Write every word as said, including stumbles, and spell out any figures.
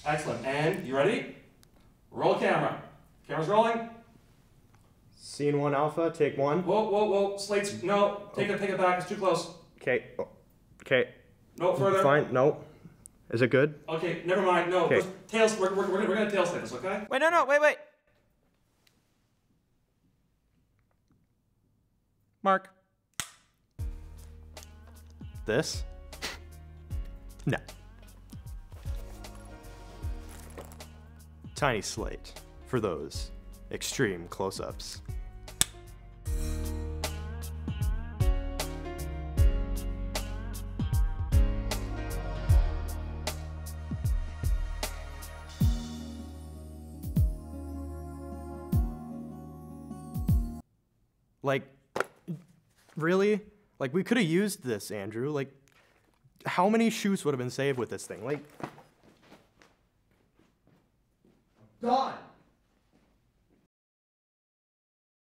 Excellent. And you ready? Roll camera. Camera's rolling. Scene one alpha, take one. Whoa, whoa, whoa. Slates, no. Take it, take it back. It's too close. Okay. Okay. No further. Fine. No. Is it good? Okay, never mind. No. Okay. Tails, we're, we're, we're, we're going to tail slate this, okay? Wait, no, no, wait, wait. Mark. This? No. Tiny slate for those extreme close-ups. Like, really? Like, we could have used this, Andrew. Like, how many shoots would have been saved with this thing? Like, Done.